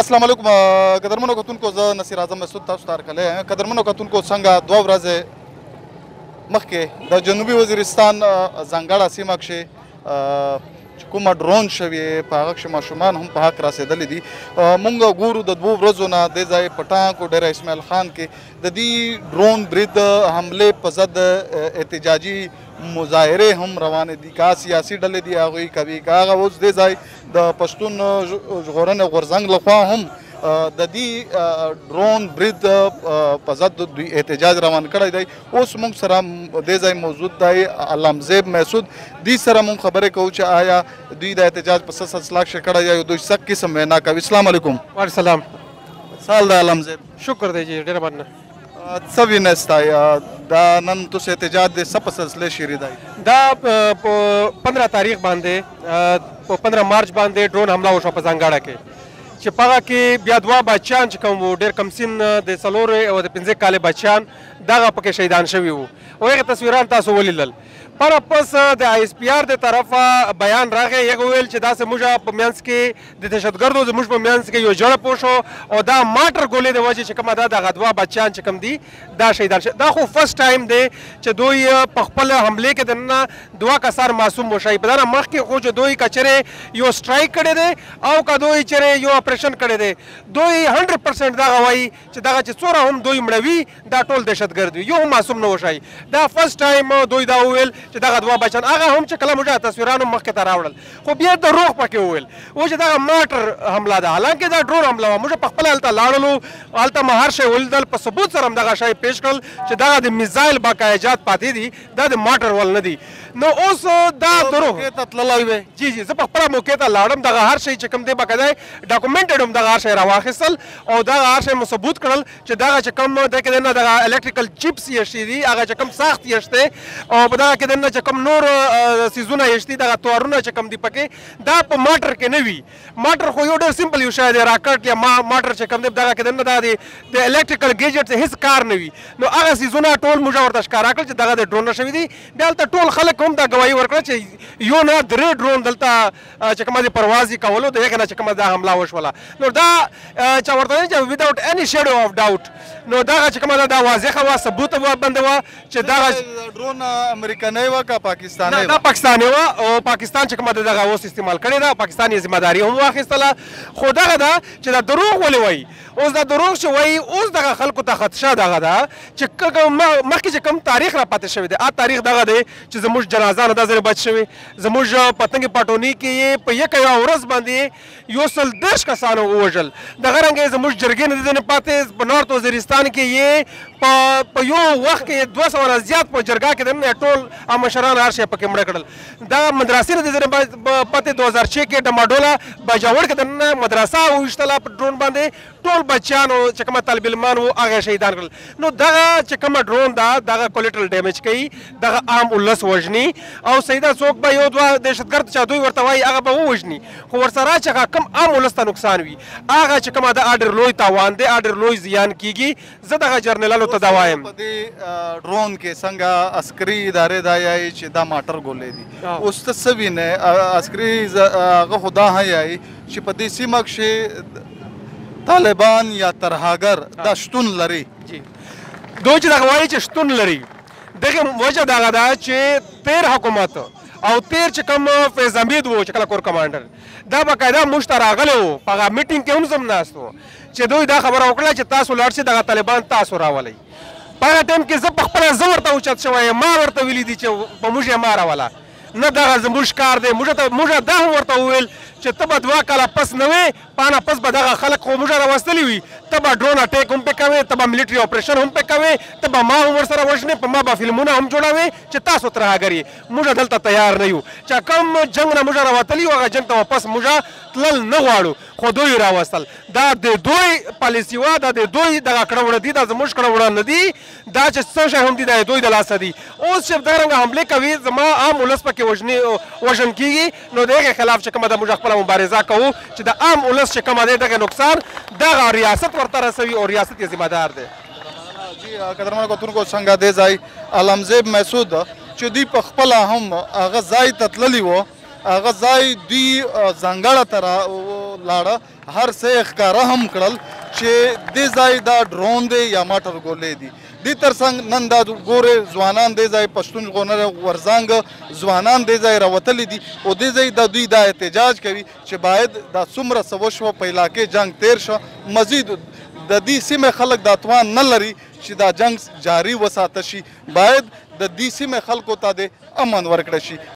السلام علیکم قدرمنو کتونکو زه نصیر اعظم مسعود تاسو ته هرکلی یم قدرمنو کتونکو څنګه 2 ورځې مخکې د جنوبي وزیرستان ځانګړه سیمه کښې چې کومه ډرون شوې په هغه کښې ماشومان هم په حق رسېدلي دي مونږ ګورو د 2 ورځو نه دې ځای په ټانک و ډېره اسماعیل خان کې د دې ډرون برید حملې په ضد احتجاجي مظاهرې هم روانې دي که سیاسي ډلې دي هغوی کوي که هغه اوس دې ځای د پښتون ژغورنې غورځنګ لخوا هم د دې ډرون برید په ضد دوی احتجاج روان کړی دی اوس موږ سره دې ځای موجود دی علمزیب مسعود دوی سره موږ خبرې کوو چې آیا دوی د احتجاج په څه سلسله کښې کړی دی دوی څه قسم وینا کوي السلام علیکم وعلیکم السلام سال دی علمزیب شکر دی جی ډېره مننه څه وینئ ستا دا نن تاسو احتجاج د څه په سلسلې شروع دی دا په 15 تاریخ باندې په 15 مارچ باندې ډرون حمله وشوه په ځانګړه کې چې په هغه کې بیا 2 بچیان چې کوم وو ډېر کم سن د 4 او د 5 کاله بچیان دغه پکې شهیدان شوي وو او هغه تصویران تاسو ولیدل پر پس د آی اس پی آر د طرفه بیان راغی هغه ویل چې داسې موږ په منځ کې د دهشتګردو زموږ په منځ کې یو جړه پوه شو او دا ماټر ګولې د وجې چې کومه ده دغه 2 بچیان چې کوم دي دا شهیدان شوي دا خو فرست ټایم دی چې دوی په خپل حملې کې دننه 2 کسان معصوم وشي په دغه مخکې خو چې دوی که چېرې یو سټرایک کړی دی او که دوی چېرې یو اپریشن کړی دی دوی 100% دغه وایي چې دغه چې څومره هم دوی مړوي دا ټول دهشتګرد وي یو هم معصوم نه وشي دا فرست ټایم دوی دا وویل چې دغه 2 بچیان هغه هم چې کله موږ تصویرانو مخکې ته راوړل خو بیا دروغ پکې وویل و چې دغه ماټر حمله ده حالانکه دا ډرون حمله وه موږ په خپله هلته لاړلو هلته مو هر شی ولیدل په ثبوت سره هم دغه شی پیش کړل چې دغه د میزایل باقاعدات پاتې دي دا د ماټر ول نه دي نو اوس دا دروغ ته تللی وې جی جی زه په خپله موقع ته لاړم دغه هر شی چې کوم دی باقاعده ډاکومنټډ هم دغه هر شی راواخیستل او دغه هر شی مو ثبوت کړل چې دغه چې کوم دی کې دننه دغه الکتریکل چپس یشتي دي هغه چې کوم ساخت یشته او په دغه کې دننه چې کوم نور سیزونه یشتي دغه توارونه چې کوم دي پکې دا په ماټر کې نه وي ماټر خو یو ډېر سمپل یو شی دی راکټ یا ماټر چې کوم دی دغه کې دننه دا د الکتریکل ګیجټ هیڅ کار نه وي نو هغه سیزونه ټول موږ ورته ښکاره کړل چې دغه د ډرون شوي دي بیا هلته ټول خلک هم دا ګواهي ورکړه چې یو نه 3 ډرون دلته چې کومه د پروازي کولو د هغې نه چې کومه دا حمله وشوله نو دا چا ورته وایي چې وداوټ اني شیډو اف ډاوټ نو دغه چې کومه دا واضحه وه ثبوت باندې وه چې دغه ډرون امریکایي وه که پاکستاني دا پاکستاني وه او پاکستان چې کومه دغه اوس استعمال کړې ده پاکستان یې ذمهداري هم واخیستله خو دغه ده چې دا دروغ ولې وایي اوس دا دروغ چې وایي اوس دغه خلکو ته خدشه دغه ده چې مخکې چې کوم تاریخ را پاتې شوی دی تاریخ دغه دی چې زموږ جنازه نه دا ځلې بچ شوي زموږ پتنګ پټوني کې یې په یوه ورځ باندې 130 کسانو ووژل دغه رنګه یې زموږ جرګې نه دي نه پاتې په نارت وزیرستان کې یې په یو وخت کې 200 نه زیات په جرګه کې دننه ټول مشران هر شی پکې مړه کړل دا مدرسې نه دي ځنې پاتې 2006 کې ډماډوله باجوړ کې دننه مدرسه وویشتله په ډرون باندې ټول بچیانو چې کومه طالب علمان وو هغه شهیدان کړل نو دغه چې کومه ډرون ده دغه کولیټرل ډیمیج کوي دغه عام ولس وژني او سیده څوک به یو 2 دهشتګرد چې دوی ورته وایي هغه به ووژني خو ورسره چې هغه کم عام ولس ته نقصان وي هغه چې کومه د ډېر لوی تاوان دی ډېر لوی زیان کیږي زه دغه جرنیلانو ته دا وایم په دې ډرون کې څنګه عسکري ادارې دا یایي چې دا ماټر ګولې دي اوس ته څه وینې عسکري هغه خو دا یایي چې په دې سیمه کښې طالبان یا ترهاګر دا شتون لري دوی چې دغه وایي چې شتون لري دغه وجه دغه ده چې 13 حکومت او 13 چې کوم فیض حمید و چې کله کور کمانډر دا باقاعده موږ ته راغلی و په هغه میټینګ کې هم زم ناست و چې دوی دا خبره وکړه چې تاسو لاړ شئ دغه طالبان تاسو راولئ په هغه ټایم کې زه په خپله زه ورته اوچت شوی یم ما ورته ویلي دي چې په موږ یې ما راوله نه دغه زموږ کار دی موږ دا هم ورته وویل چې ته به 2 کاله پس نه وې پانه پس به دغه خلک خو موږ راوستلي وي ته به ډرون اټیک هم پې کوې ته به ملیټري اپریشن هم پې کوې ته به ما هم ورسره وژنې په ما به فلمونه هم جوړوې چې تاسو ترهاګر یې موږ دلته تیار نه یو چې کوم جنګ نه موږ راوتلي یو هغه جنګ ته واپس موږ تلل نه غواړو خو دوی راوستل دا د دوی پالیسي وه دا د دوی دغه کړه وړه دي دا زموږ کړه وړه نه دي دا چې څه شی هم دي دا د دوی د لاسه دي اوس چې دغرنګه حملې کوي زما عام ولس پکې وژن کېږي نو د هغې خلاف چې کومه ده موږ خپله مبارزه کوو چې د عام ولس چې کومه دی دغه نقصان دغه ریاست ورته رسوي او ریاست یې ذمه دار دی جی قدرمنو کتونکو څنګه دې ځای علمزیب مسعود چې دوی په خپله هم هغه ځای ته تللي وو هغه ځای دوی ځانګړه لاړه هر څه ښکاره هم کړل چې دې ځای دا ډرون دی یا ماټر ګولې دي. دې ترڅنګ نن دا ګورې ځوانان دې ځای پښتون ژغورنه ورځانګه ځوانان دې ځای راوتلي دي او دې ځای د دوی دا احتجاج کوي چې باید دا څومره څه وشوه په علاقې جنګ تیر شه مزید د دې سیمې خلک دا توان نه لري چې دا جنګ جاري وساته شي باید د دې سیمې خلکو ته د امن ورکړی شي.